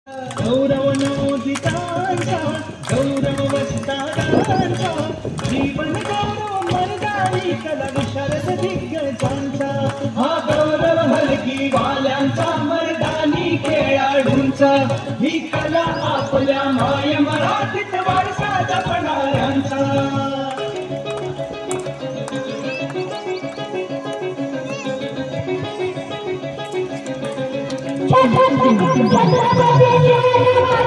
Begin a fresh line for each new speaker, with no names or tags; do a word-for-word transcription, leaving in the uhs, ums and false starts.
गौरव नवोदितांचा गौरव वस्तादांचा जीवन गौरव मर्दानी कला विशारद दिग्गजांचा हा गौरव हलकी वाल्यांचा मर्दानी खेळाडूंचा ही कला आपल्या माय मराठीत वारसा जपणाऱ्यांचा
छत्रपती